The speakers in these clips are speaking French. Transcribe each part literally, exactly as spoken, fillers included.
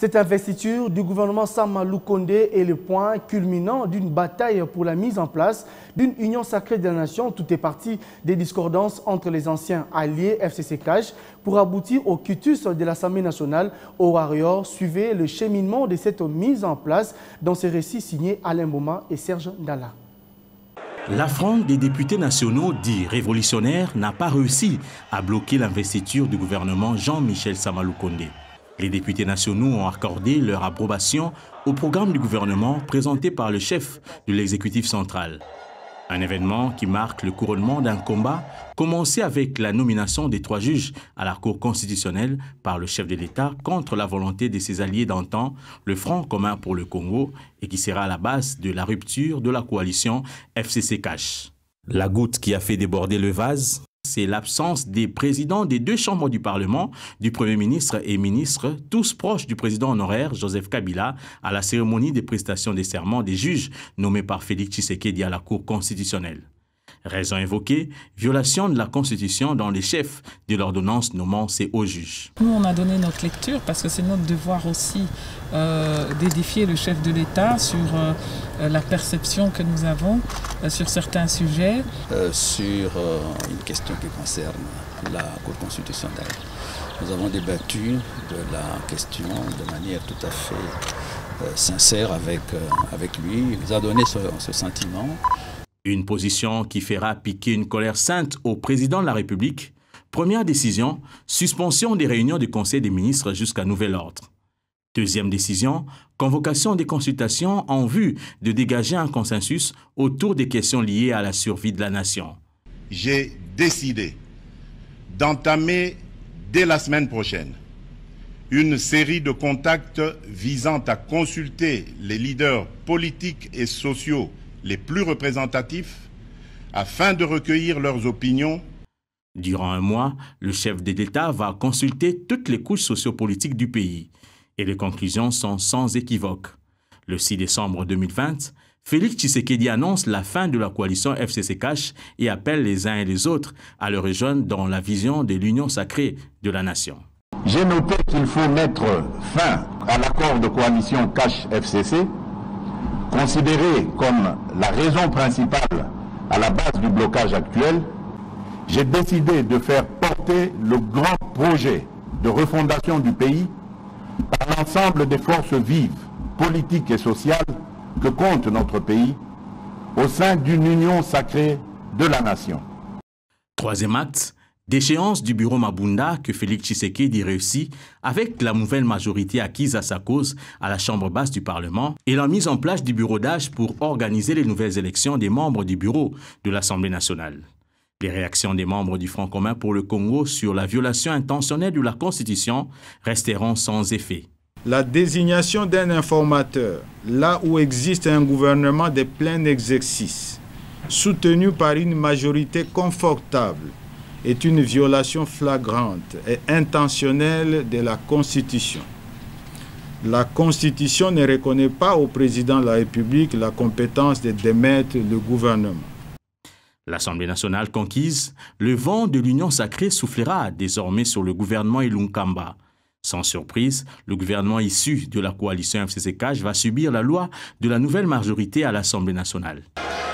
Cette investiture du gouvernement Sama Lukonde est le point culminant d'une bataille pour la mise en place d'une union sacrée de la nation. Tout est parti des discordances entre les anciens alliés F C C Cash pour aboutir au quitus de l'Assemblée nationale. Au Warrior, suivez le cheminement de cette mise en place dans ces récits signés Alain Boma et Serge Ndala. L'affront des députés nationaux dits révolutionnaires n'a pas réussi à bloquer l'investiture du gouvernement Jean-Michel Sama Lukonde. Les députés nationaux ont accordé leur approbation au programme du gouvernement présenté par le chef de l'exécutif central. Un événement qui marque le couronnement d'un combat commencé avec la nomination des trois juges à la Cour constitutionnelle par le chef de l'État contre la volonté de ses alliés d'antan, le Front commun pour le Congo, et qui sera à la base de la rupture de la coalition F C C Cash. La goutte qui a fait déborder le vase, c'est l'absence des présidents des deux chambres du Parlement, du Premier ministre et ministre, tous proches du président honoraire Joseph Kabila, à la cérémonie des prestations des serments des juges nommés par Félix Tshisekedi à la Cour constitutionnelle. Raison évoquée, violation de la Constitution dans les chefs de l'ordonnance nommant ces hauts juges. Nous, on a donné notre lecture parce que c'est notre devoir aussi euh, d'édifier le chef de l'État sur euh, la perception que nous avons euh, sur certains sujets. Euh, sur euh, une question qui concerne la Cour constitutionnelle. Nous avons débattu de la question de manière tout à fait euh, sincère avec, euh, avec lui. Il nous a donné ce, ce sentiment. Une position qui fera piquer une colère sainte au président de la République. Première décision, suspension des réunions du Conseil des ministres jusqu'à nouvel ordre. Deuxième décision, convocation des consultations en vue de dégager un consensus autour des questions liées à la survie de la nation. J'ai décidé d'entamer dès la semaine prochaine une série de contacts visant à consulter les leaders politiques et sociaux les plus représentatifs, afin de recueillir leurs opinions. Durant un mois, le chef de l'État va consulter toutes les couches sociopolitiques du pays et les conclusions sont sans équivoque. Le six décembre deux mille vingt, Félix Tshisekedi annonce la fin de la coalition F C C Cash et appelle les uns et les autres à le rejoindre dans la vision de l'union sacrée de la nation. J'ai noté qu'il faut mettre fin à l'accord de coalition Cash F C C, considéré comme la raison principale à la base du blocage actuel. J'ai décidé de faire porter le grand projet de refondation du pays par l'ensemble des forces vives, politiques et sociales que compte notre pays au sein d'une union sacrée de la nation. Troisième acte, déchéance du bureau Mabunda que Félix Tshisekedi réussit avec la nouvelle majorité acquise à sa cause à la Chambre basse du Parlement et la mise en place du bureau d'âge pour organiser les nouvelles élections des membres du bureau de l'Assemblée nationale. Les réactions des membres du Front commun pour le Congo sur la violation intentionnelle de la Constitution resteront sans effet. La désignation d'un informateur, là où existe un gouvernement de plein exercice, soutenu par une majorité confortable, est une violation flagrante et intentionnelle de la Constitution. La Constitution ne reconnaît pas au président de la République la compétence de démettre le gouvernement. L'Assemblée nationale conquise, le vent de l'union sacrée soufflera désormais sur le gouvernement Ilunkamba. Sans surprise, le gouvernement issu de la coalition F C C Cash va subir la loi de la nouvelle majorité à l'Assemblée nationale.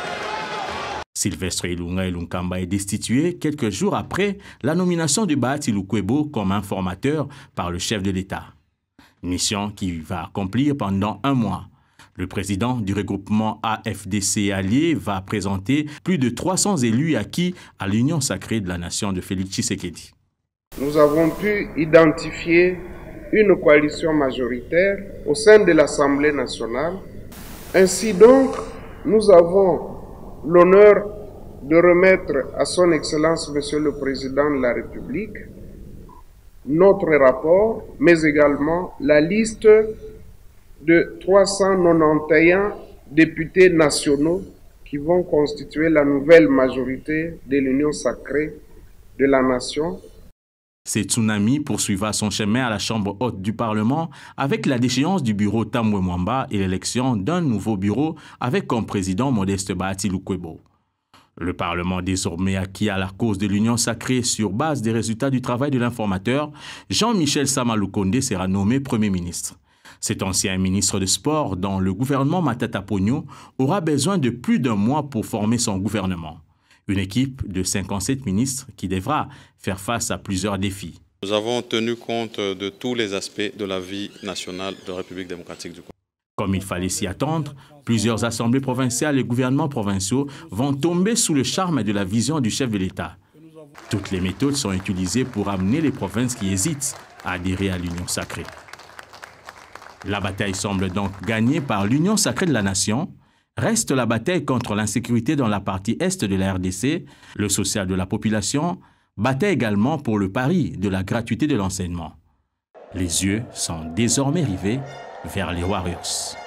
Sylvestre Ilunga Ilunkamba est destitué quelques jours après la nomination de Bahati Lukwebo comme informateur par le chef de l'État. Mission qu'il va accomplir pendant un mois. Le président du regroupement A F D C allié va présenter plus de trois cents élus acquis à l'union sacrée de la nation de Félix Tshisekedi. Nous avons pu identifier une coalition majoritaire au sein de l'Assemblée nationale. Ainsi donc, nous avons l'honneur de remettre à son Excellence Monsieur le Président de la République notre rapport, mais également la liste de trois cent quatre-vingt-onze députés nationaux qui vont constituer la nouvelle majorité de l'Union sacrée de la nation. Ce tsunami poursuivra son chemin à la Chambre haute du Parlement avec la déchéance du bureau Tambwe Mwamba et l'élection d'un nouveau bureau avec comme président Modeste Bahati Lukwebo. Le Parlement désormais acquis à la cause de l'union sacrée sur base des résultats du travail de l'informateur, Jean-Michel Sama Lukonde sera nommé Premier ministre. Cet ancien ministre de Sport dans le gouvernement Matata Ponyo aura besoin de plus d'un mois pour former son gouvernement. Une équipe de cinquante-sept ministres qui devra faire face à plusieurs défis. Nous avons tenu compte de tous les aspects de la vie nationale de la République démocratique du Congo. Comme il fallait s'y attendre, plusieurs assemblées provinciales et gouvernements provinciaux vont tomber sous le charme de la vision du chef de l'État. Toutes les méthodes sont utilisées pour amener les provinces qui hésitent à adhérer à l'Union sacrée. La bataille semble donc gagnée par l'Union sacrée de la nation. Reste la bataille contre l'insécurité dans la partie est de la R D C, le social de la population, bataille également pour le pari de la gratuité de l'enseignement. Les yeux sont désormais rivés vers les Warriors.